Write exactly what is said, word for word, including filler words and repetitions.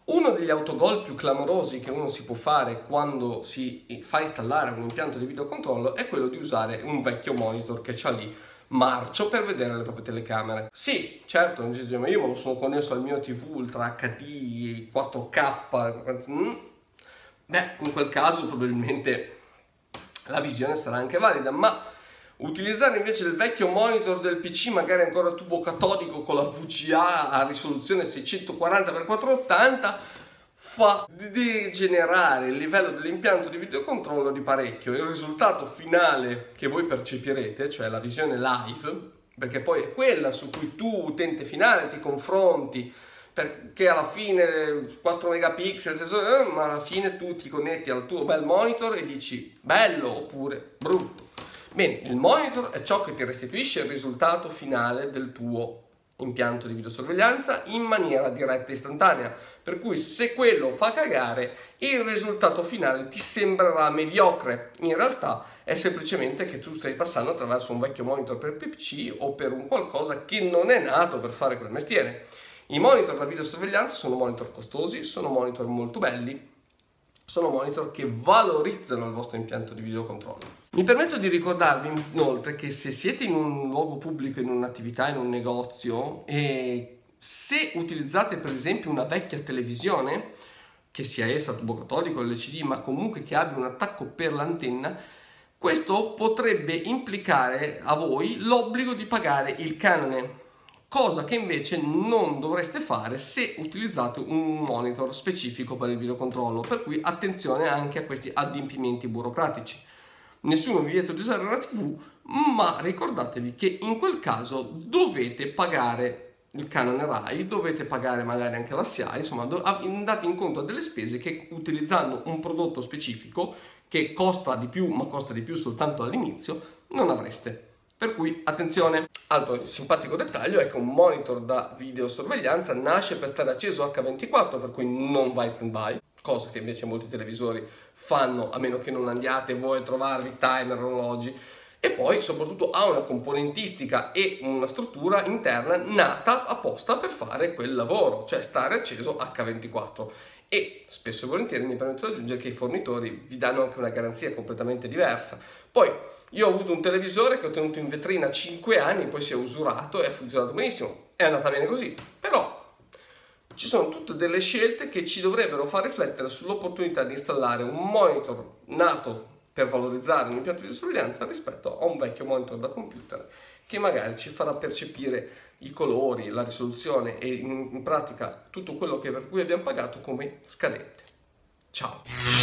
Uno degli autogol più clamorosi che uno si può fare quando si fa installare un impianto di videocontrollo è quello di usare un vecchio monitor che c'ha lì marcio per vedere le proprie telecamere. Sì, certo, non dice, ma io me lo sono connesso al mio tivù Ultra acca di quattro K. Mm. Beh, in quel caso probabilmente la visione sarà anche valida, ma utilizzare invece il vecchio monitor del P C, magari ancora tubo catodico con la V G A a risoluzione seicentoquaranta per quattrocentottanta, fa degenerare il livello dell'impianto di videocontrollo di parecchio. Il risultato finale che voi percepirete, cioè la visione live, perché poi è quella su cui tu, utente finale, ti confronti, perché alla fine quattro megapixel, sensore, ma alla fine tu ti connetti al tuo bel monitor e dici bello oppure brutto. Bene, il monitor è ciò che ti restituisce il risultato finale del tuo impianto di videosorveglianza in maniera diretta e istantanea, per cui se quello fa cagare, il risultato finale ti sembrerà mediocre. In realtà è semplicemente che tu stai passando attraverso un vecchio monitor per P C o per un qualcosa che non è nato per fare quel mestiere. I monitor da videosorveglianza sono monitor costosi, sono monitor molto belli, sono monitor che valorizzano il vostro impianto di videocontrollo. Mi permetto di ricordarvi inoltre che se siete in un luogo pubblico, in un'attività, in un negozio, e se utilizzate per esempio una vecchia televisione, che sia essa tubo catodico o L C D, ma comunque che abbia un attacco per l'antenna, questo potrebbe implicare a voi l'obbligo di pagare il canone, cosa che invece non dovreste fare se utilizzate un monitor specifico per il videocontrollo, per cui attenzione anche a questi adempimenti burocratici. Nessuno vi vieta di usare una tivù, ma ricordatevi che in quel caso dovete pagare il canone RAI, dovete pagare magari anche la S I A E, insomma andate in conto a delle spese che utilizzando un prodotto specifico che costa di più, ma costa di più soltanto all'inizio, non avreste. Per cui attenzione. Altro simpatico dettaglio è che un monitor da videosorveglianza nasce per stare acceso acca ventiquattro, per cui non va in stand-by, cosa che invece molti televisori fanno, a meno che non andiate voi a trovarvi timer, orologi. E poi soprattutto ha una componentistica e una struttura interna nata apposta per fare quel lavoro, cioè stare acceso acca ventiquattro. E spesso e volentieri mi permetto di aggiungere che i fornitori vi danno anche una garanzia completamente diversa. Poi io ho avuto un televisore che ho tenuto in vetrina cinque anni, poi si è usurato e ha funzionato benissimo, è andata bene così, però ci sono tutte delle scelte che ci dovrebbero far riflettere sull'opportunità di installare un monitor nato per valorizzare un impianto di sorveglianza rispetto a un vecchio monitor da computer che magari ci farà percepire i colori, la risoluzione e in pratica tutto quello che per cui abbiamo pagato come scadente. Ciao!